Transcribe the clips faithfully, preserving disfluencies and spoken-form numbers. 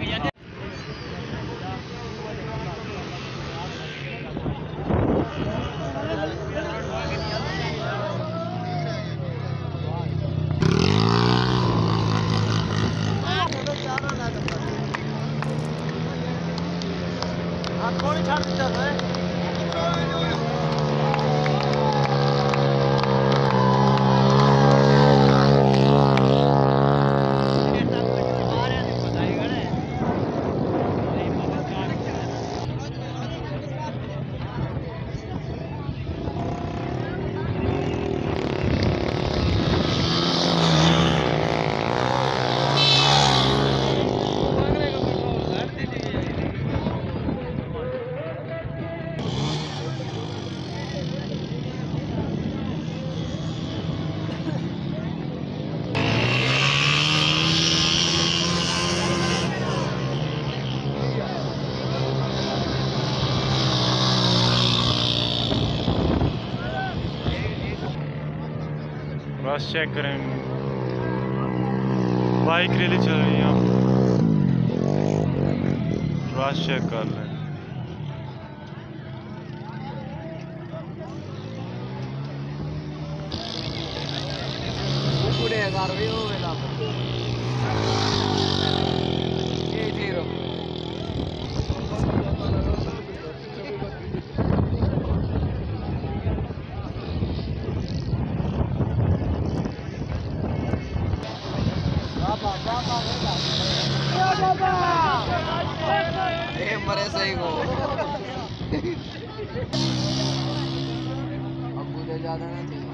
थोड़ी छाड़ देता है। बस चेक करें, बाइक रैली चल रही है, बस चेक कर लें। ए मरे सही को अब उधर ज्यादा ना थी।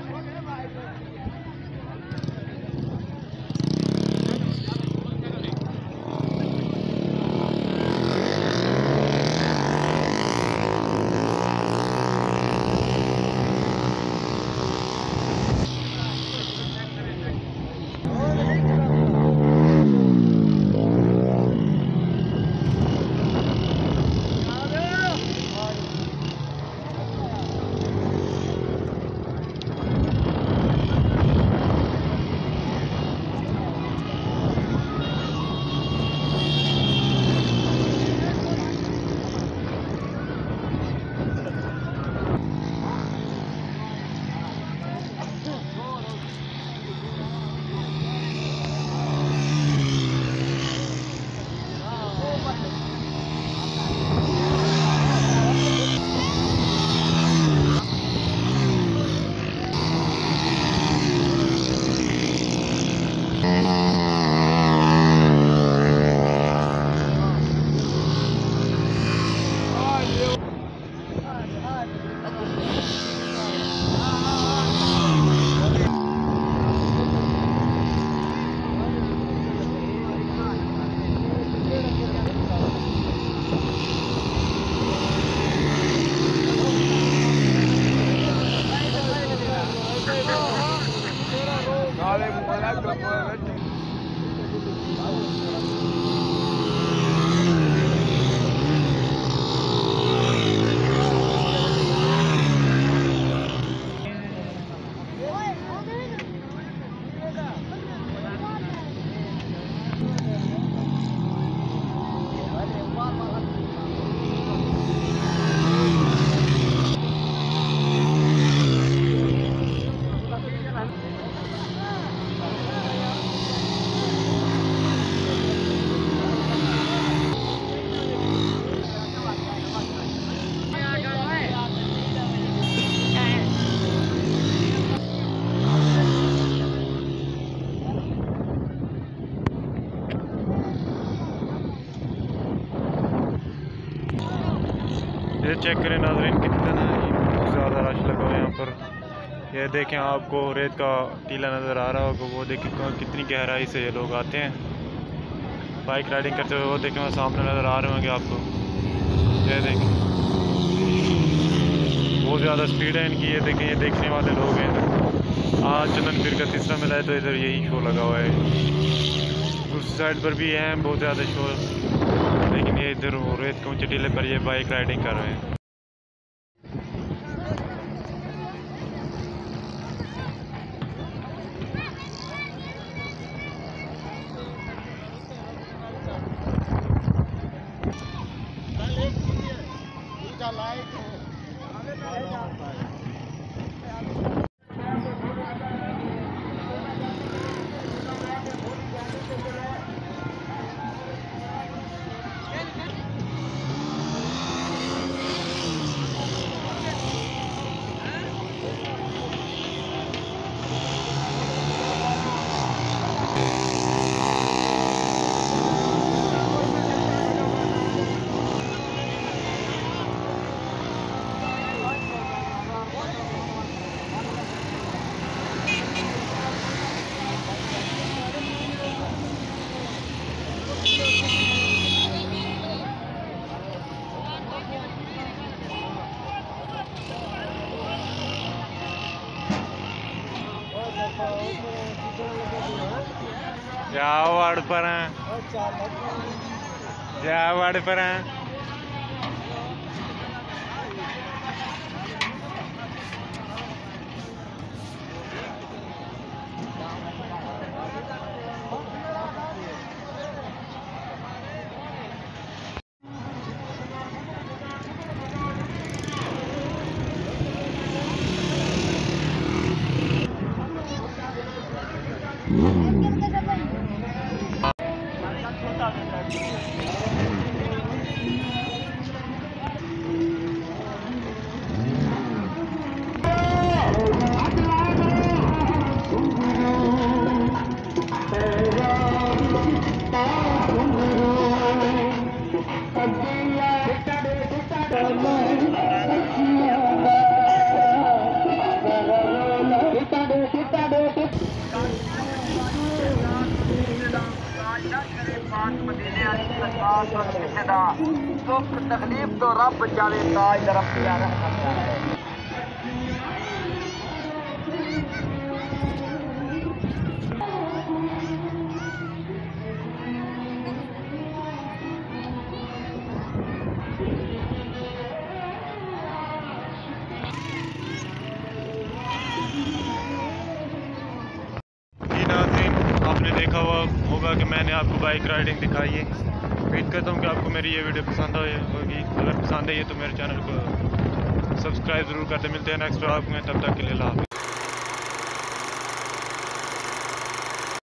ये चेक करें नाज़रीन, कितना बहुत ज़्यादा रश लगा हुआ है यहाँ पर। ये देखें, आपको रेत का टीला नज़र आ रहा होगा, वो देखें कितनी गहराई से ये लोग आते हैं बाइक राइडिंग करते हुए। वो देखें, वो सामने नज़र आ रहे होंगे आपको। ये देखें, बहुत ज़्यादा स्पीड है इनकी। ये देखें, ये देखने वाले लोग हैं। आज चंदन पीर का तीसरा मेला है, तो इधर यही शो लगा हुआ है। दूसरी साइड पर भी है बहुत ज़्यादा शो, लेकिन ये इधर रेत के ऊंचे टीले पर ये बाइक राइडिंग कर रहे हैं। जावड़ पर हैं, जावड़ पर हैं। दुख तकलीफ तो रब जाने ताज तरफ प्यारा है। आपने देखा हुआ होगा कि मैंने आपको बाइक राइडिंग दिखाई है। उम्मीद करता हूँ कि आपको मेरी ये वीडियो पसंद आई होगी। अगर पसंद आई है तो मेरे चैनल को सब्सक्राइब ज़रूर करते। मिलते हैं नेक्स्ट व्लॉग में, तब तक के लिए अल्लाह हाफ़िज़।